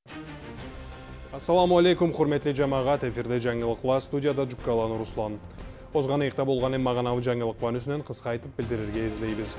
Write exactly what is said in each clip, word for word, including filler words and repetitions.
Assalamu alaikum, hurmetli cemaat, efirde жаңылықла, студияда Жүккаланы Руслан. Озған иқта болған ем мағанауы жаңылықпан үсінен қысқа айтып білдірерге езлейбіз.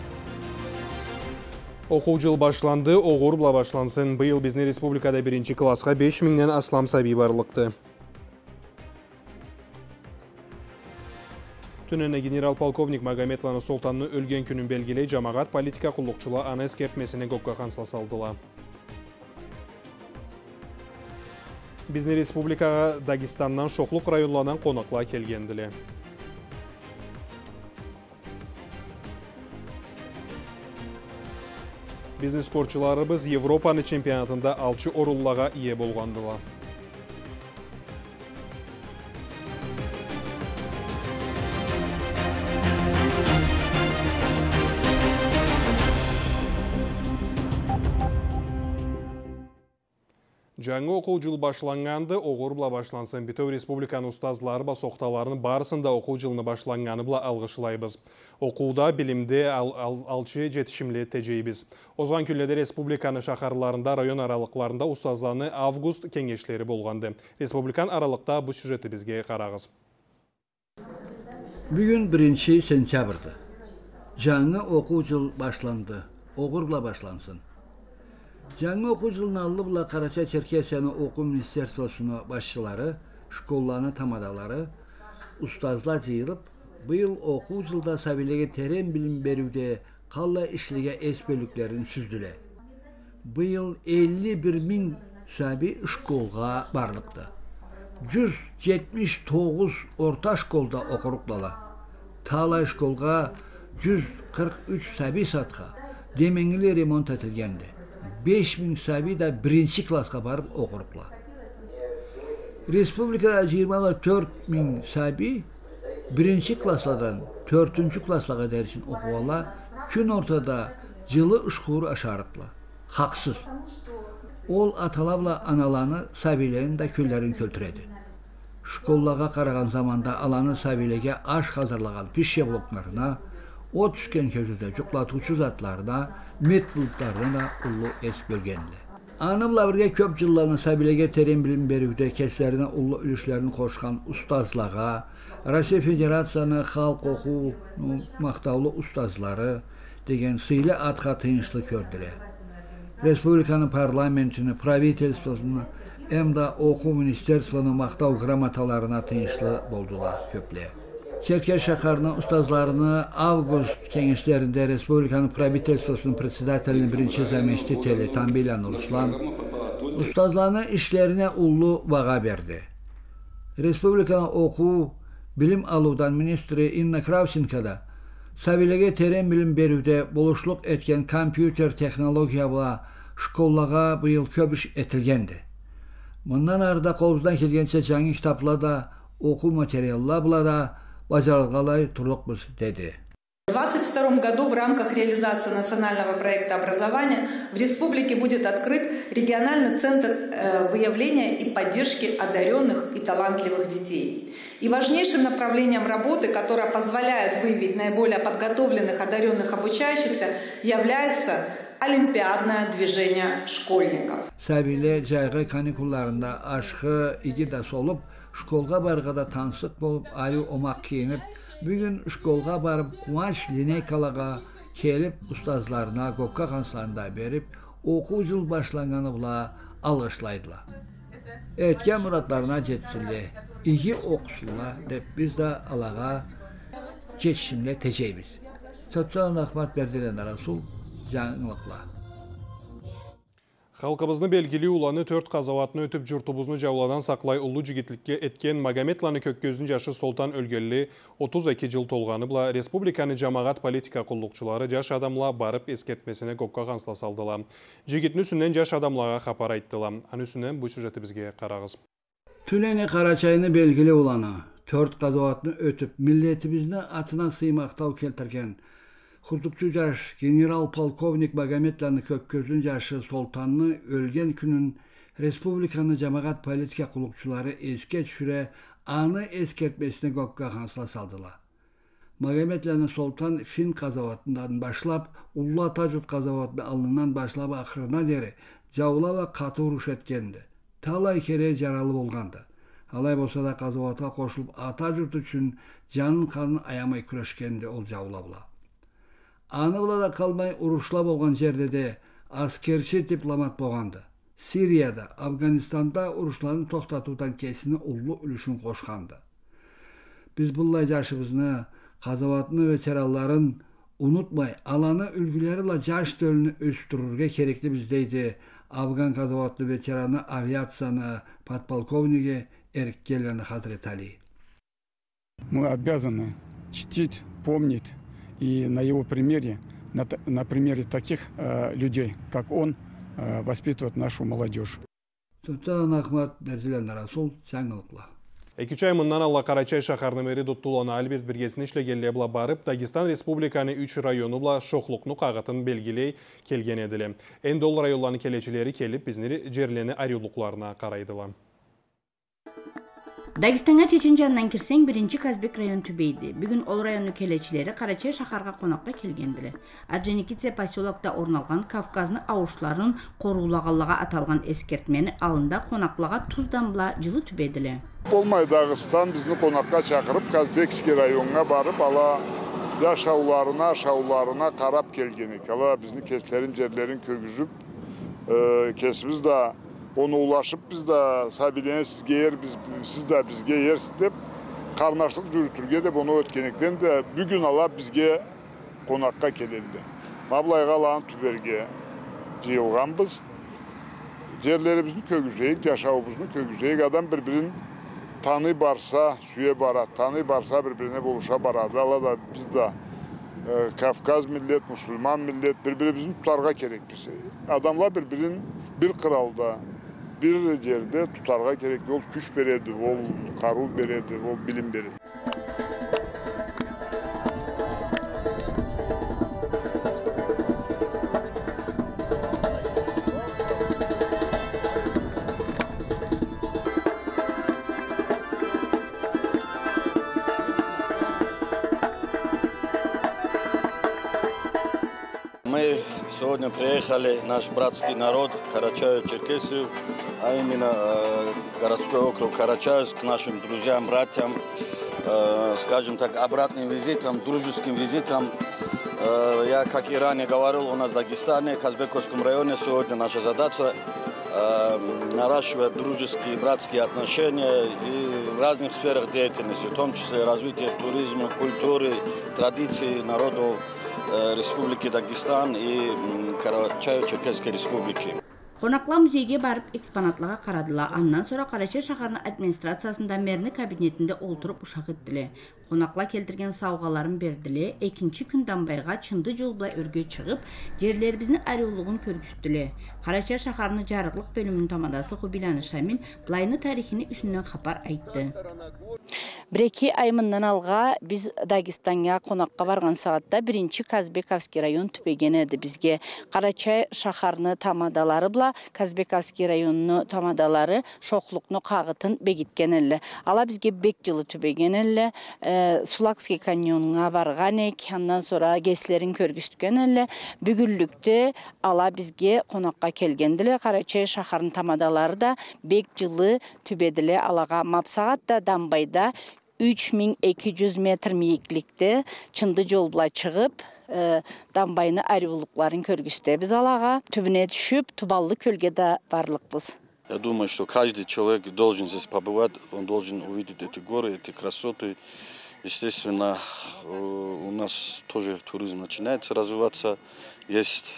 Оқу жыл башланды, оғыр бұла башлансын. Бұйыл бізне республикада бірінші классқа беш мыңнен аслам сәби барлықты. Түніне генерал-полковник Магометланы Солтанны өлген күнін белгілей жамағат политика құллықчыла аны ескертмесіне көкке қансла салдыла. Бізне республикаға Дагестаннан шоқлық районланан қонақла келгенділі. Бизнес спортчыларыбыз Европаны чемпионатында алчы оруллаға ие болғандыла. Жаңы оқу жыл башланғанды, оғыр бұла башлансын. Бітеу республиканы ұстазлары ба соқталарының барысында оқу жылыны башланғаны бұла алғышылайбыз. Оқуда білімде ал, ал, алчы жетішімлі тежейбіз. Озған күнледі республиканы шақарларында, район аралықларында ұстазланы август кеңешлері болғанды. Республикан аралықта бұл сюжеті бізге қарағыз. Бүгін бірінші сентябрді. Жаңы оқу жыл башланды. Оғыр бұла башлансın. Жаңы оқу жылын алды бұла Қарача Черкесияны оқу министерствосыны başçıları, şkollarını tamadaları, ustazlar жиылып, бұйыл оқу жылда сәбилеге терен білім беруде қалла işlige es bölüklerini süzdüle. Бұйыл elli bir min сәби şkolga barlıqdı. yüz yetmiş dokuz orta şkolda okuruqlala. Tala şkolga yüz kırk üç сәби satqa demengili remont etilgendi. beş min sәби de birinci klasqa barıb oqurubla. Respublikada yirmi dört min sәби birinci klasladan dördüncü klaslağa dersin oxuvala gün ortada cılı ışquru aşarıbla. Haqsız. Ol atalabla analanı səbilərin də küllərin kültüredi. Şkollağa qarağan zamanda alanı səbiləgə aş hazırlağan pişe bloklarına, o düşkən közüdə cuqlatıcı zatlarına, met bulutlarına ullu es bölgendi. Anımla birgə köp yıllarını səbiləgə terin bilim berikdə kəslərinə ullu ülüşlərini qoşqan ustazlağa, Rusiya Federasiyanı xalq oxu maqtavlı ustazları degen sıylı adqa tınışlı kördüle. Respublikanın parlamentini, pravitelsosunu, hem de oxu ministerstvonu maqtav gramatalarına tınışlı boldular köple. Çerkez şaharının ustazlarını avgust kengeslerinde Respublikanın pravitelstosunun predsedatelinin birinci zamestiteli Tambilan Ruslan ustazlarını işlerine ullu vaga verdi. Respublikanın oxu bilim aludan ministri Inna Kravchenka'da səviləgə teren bilim berüde buluşluq etken kompüter texnologiyalı şkollağa bu yıl köp iş etilgendi. Bundan arada qolumuzdan kelgençe жаңы kitapla da oxu materyallarla da bacarılğalay turluqbuz dedi. В двадцать втором году в рамках реализации национального проекта образования в республике будет открыт региональный центр выявления и поддержки одаренных и талантливых детей. И важнейшим направлением работы, которое позволяет выявить наиболее подготовленных одаренных обучающихся, является олимпиадное движение школьников. Səbilə cayğı kanikullarında aşkı iki de solup, şkolga barğada tansık bolup, ali omaq kiyinip, bugün şkolga barıb kumaş lineykalağa kelip ustazlarına, qokka qanslarında berip, oku yıl başlanğanı bula alğışlaydılar. Etken muratlarına jetsinli, iyi okusunlar deyip biz de alağa geçişimle teceybiz. Sotsial Ahmet Berdilen Rasul, жаңылықла. Халқыбызны белгілі уланы төрт қазаватыны өтіп жұртыбызны жауладан сақлай ұлы жігітлікке еткен Магометланы көккөздің жашы Солтан өлгелі отыз екі жыл толғаны бұла республиканы жамағат политика құллықчылары жаш адамла барып ескертмесіне көкқа қансла салдыла. Жігітін үсінен жаш адамлаға қапар айттыла. Ан үсінен бұл сюжеті бізге қарағыз. Tüleni Karaçayını belgili ulanı, төрт қазаватыны өтіп, milletimizni atına sıymaqtav keltirgen Hurdukçu yaş general-polkovnik Magomedlany kökközün yaşı Soltanlı ölgen günün Respublikanı cemaat politika kulukçuları eske çüre anı eskertmesine gökka hansla saldılar. Magametlerine Sultan Fin kazavatından başlap, Ullu Atacurt kazavatına alından başlap ahırına deri Javla ve katı uruş etkendi. Talay kere jaralı bolgandı. Halay bolsa da kazavata koşulup Atacurt üçün canın kanını ayamay küreşkendi ol Javla. Anı bula da kalmay uruşla bolgan jerde de askerçi diplomat bolgandı. Siriyada, Afganistan'da uruşlarını toxtatudan kesini ullu ülüşün koşkandı. Biz bullay yaşımızını, kazavatını veteranların unutmay, alanı ülgüleriyle jaş dölünü östürürge gerekli bizdeydi. Afgan kazavatlı veteranı, aviatsiyanı, подполковниги Эрик Геллен Hazreti Ali. Мы обязаны чтить, помнить и на его примере, на, на примере таких э, людей, как он, э, воспитывать нашу молодежь. Tutan Ahmet Derdilen Rasul Çangılıkla. iki üç ay mından Allah Karaçay şaharını veri tuttulan Albert birgesini işlegelliye bula barıp, Dagestan Respublikanı üç rayonu bula şokluknu qağıtın belgiley kelgen edili. Endol rayonlarını keleçileri kelip bizniri cerleni ayrılıklarına qaraydılar. Dagestan'a Çeçencan'dan kirsen birinci Kazbek rayon tübeydi. Bugün ol rayonu keleçileri Karaçay şaharga konakla kelgendili. Arjenikitse pasyolokta ornalgan Kafkazны avuşların korulağalığa atalgan eskertmeni alında konaklağa tuzdan bula жылы tübedili. Olmay Dağıstan bizni konakka çakırıp Kazbekski rayonuna barıp ala yaşavlarına, aşavlarına karab kelgenik. Ala bizni keslerin, cerlerin kögüzüp e, kesimiz de onu ulaşıp biz de sabilene sizge yer, biz, siz de bizge yer istep karnaşlık yürütürge de bunu ötkenekten de bugün ala bizge konakka kelildi. Mablayga alan tüberge cıyılgan biz. Cerlerimizin kögüzeyik, yaşavımızın kögüzeyik. Adam birbirin tanı barsa, suya barat, tanı barsa birbirine buluşa baradı. Allah da biz de e, Kafkaz millet, Müslüman millet birbirimizin tutarga gerek bize. Adamlar birbirin bir kralda, bir yerde tutarga gerekli ol güç beredi, ol karu beredi, ol bilim beredi. Мы сегодня приехали, наш братский народ, Карачаево-Черкесию, а именно э, городской округ Карачаевск, к нашим друзьям, братьям, э, скажем так, обратным визитом, дружеским визитом. Э, я, как и ранее говорил, у нас в Дагестане, в Казбековском районе сегодня наша задача э, наращивать дружеские, братские отношения и в разных сферах деятельности, в том числе развитие туризма, культуры, традиций народов Республики Дагестан и Карачаево-Черкесской республики. Konakla müzeyge barıp eksponatlığa karadılar. Ondan sonra Karaçay şaharının administrasiyasında merni kabinetinde oturup uşak etdili. Konakla keltirgen savgaların berdili. Ekinci günden bayga çındı jolda örgü çıkıp, cerlerimizin arıoluğunu körgüstüle. Karaçay şaharının jarıqlıq bölümünün tamadası Hubilani Şamil, Blayını tarihini üstünden xabar aytdı. Bir-iki ay mından alğa biz Dagestan'a konakka bargan saatda birinci Kazbekovski rayon tüpegen edi bizge. Karaçay şaharını tamadaları bula Kazbekovski rayonunu tamadaları şoqluqnu qağıtın begitken elle. Ala bizge bek жылы tüpegen elle. E, Sulakski kanyonuna barganek, ondan sonra geslerin körgüstüken elle. Bügüllükte ala bizge konakka kelgendile. Karaçay şaharının tamadaları da bek жылы tübedile alaga mapsagat da Dambayda üç min iki yüz metr meyiklikte çındı jolbla çıkıp e, Dambayını arıoluqların körgüsте biz alaga tübüne düşüp Tuballı kölgede barlıqbız. Я думаю, что каждый человек должен здесь побывать, он должен увидеть эти горы, эти красоты. Естественно, у нас тоже туризм начинается развиваться, есть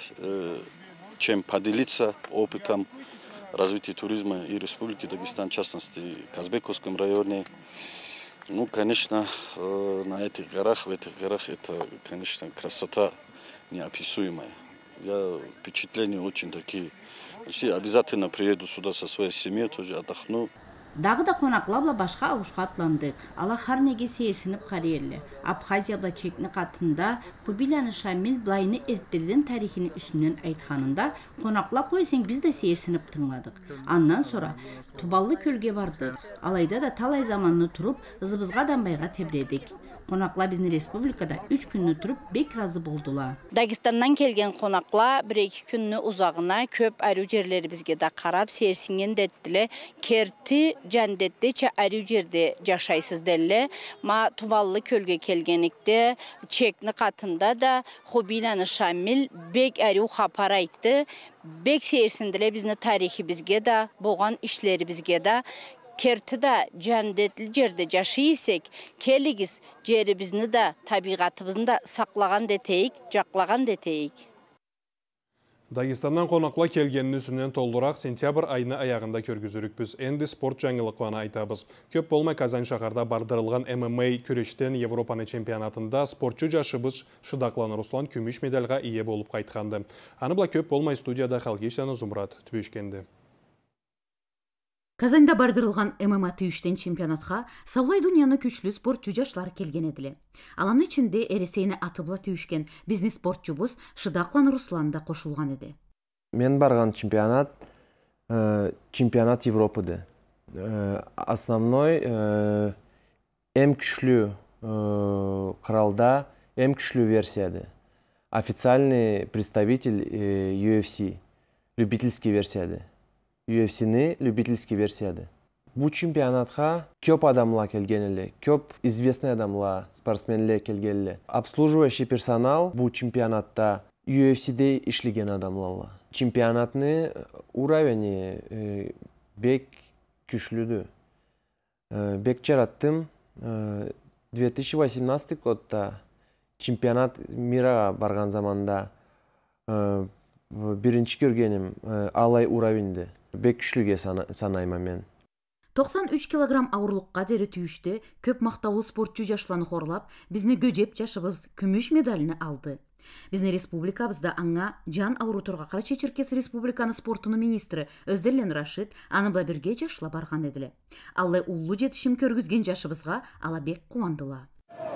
чем поделиться опытом развития туризма и Республики Дагестан, в частности, в Казбековском районе. Ну, конечно, на этих горах, в этих горах это, конечно, красота неописуемая. Я впечатления очень такие. Все обязательно приеду сюда со своей семьей, тоже отдохну. Dağı da konaklabla başka avuşqa atlandık. Ala harnege seyirsinip kariyerli. Abxaziyabla çekni katında Hubilani Şamil Blayını erttirden tarihini üstünden aytxanında konakla koysen biz de seyirsinip tınladık. Ondan sonra Tuballı kölge vardık. Alayda da talay zamanını turup ızımızga Dambayga tebredik. Konakla bizni республикада üç күннү туруп бек разы болдула. Дагестандан келген конакла bir-iki күннү узагына көп арю жерлери бизге да карап серсинген деттиле. Керти жандеттече арю жерде жашайсыз делле. Ма Тубаллы көлгө келгеникте чекни катында да Хубинаны Шамил бек арю хапар айтты. Бек серсиндиле бизни тарихи бизге да, болгон иштери бизге да. Kertida jandetli jerde yaşayısek, keligiz jerimizni da, tabiatımızı da saklagan deteyik, jaklagan deteyik. Dagestandan konakla kelgenini üstünden tolduraq sentyabr ayını ayağında körgüzürükbüz. Endi sport жаңылықланы айтабыз. Köp bolmay Kazan şaharda bardırılgan M M A köreçten Европаны чемпионатында спортчу жашыбыз Шыдаклан Руслан күмүш медальға ие болып қайтқанды. Аныбла köp bolmay студияда Халгишаны Зумрат түбешкенді. Казанда бардырылған эм эм а түйіштен чемпионатқа саулай дүнияны күчлі спортчу жашлар келген еділі. Аланы içinde эресейні атыбла түйішкен бизнес спортчубуз Шыдаклан Руслан да қошылған еді. Мен барған чемпионат э, чемпионат Европыды. Э, основной э, эм күчлі э, кралда эм күчлі версияды. Официальный представитель э, ю эф си, любительский версияды. ю эф сini любительский версияды. Bu чемпионатқа көп адамла келгенелі, көп известный адамла, спортсменле келгенелі. Обслуживающий персонал bu чемпионатта ю эф сиде ишлеген адамлала. Чемпионатны уровени э, бек күчлүдү. Э, бек жараттым. Э, две тысячи восемнадцатый годда чемпионат мира барган заманда э, биринчи көргеним э, алай уровеньди. Бек күчлүгө санайма мен. тоқсан үч килограмм ауырлыққа дері түйішті көп мақтаулы спортчу жашланы хорлап, бізні көжеп жашыбыз күмүш медалini алды. Бізні республикабызда аңа жан ауырутурға Карачай-Черкес республиканы спортуну министрі Өзделен Рашид аныбла бирге жашла барған еділі. Аллай уллу жетишим көргізген жашыбызға ала бек кубандыла.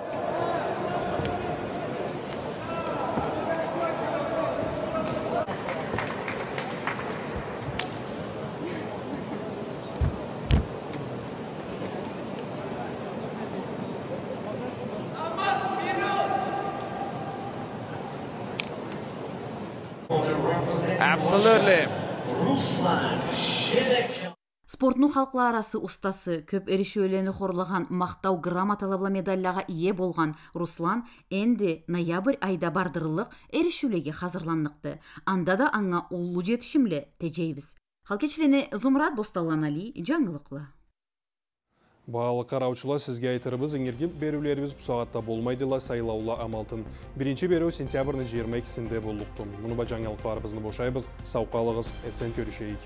Absolutely. Спортну халқла арасы устасы көп эрешүүлени хорлаған мақтау грамоталабла медальяға ие болған Руслан энди ноябрь айда бардырылық эрешүүлеге хазырланнықты. Анда да аңа уллу жетишимле тежейбиз. Халкечилени Зумрат Босталланали жаңылықлы. Bağlı қараучылар сізге айтырыбыз еңерге берулеріміз бұл сағатта болмайдыла сайлаула амалтын. Бірінші беру сентябрның жиырма екісінде болуқтым. Мұны ба жаңалықларыбызны бошайбыз, сауқалығыз, әсен көрішейік.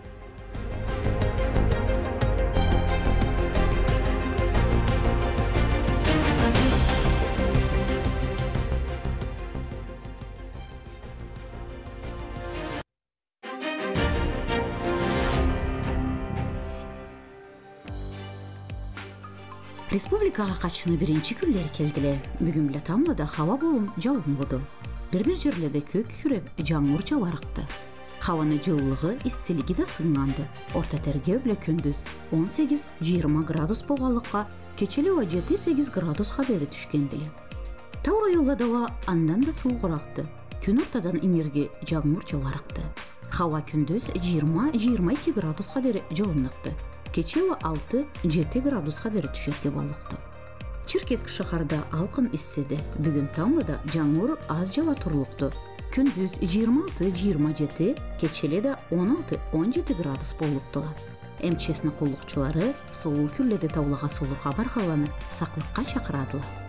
Республикаға қачыны бірінші күллер келділе. Бүгін біле тамлада хава болым жауын бұды. Бір-бір жерлерде көк күреп жаңғыр жауарықты. Хаваны жылылығы иссілігі да сыңғанды. Орта тәрге біле күндіз он сегиз жыйырма градус болғалыққа, кечелі ва жети сегиз градус қадері түшкенділе. Таура yolladava andan da soğuqıraqdı. Күн ортадан инерге жаңғыр жауарықты. Хава күндіз жыйырма жыйырма эки градусқа дері жылынықты. Кечева алты жети градусқа дері түшерге балықты. Черкесск шахарда алқын исседі. Бүгін тамлыда жаңғыр аз жава тұрлықты. Күндіз жыйырма алты жыйырма жети, кечеле да он алты он жети градус болуқтыла. МЧС-ны қоллықчылары солу күлледі таулаға солырға барғаланы сақлыққа шақырадыла.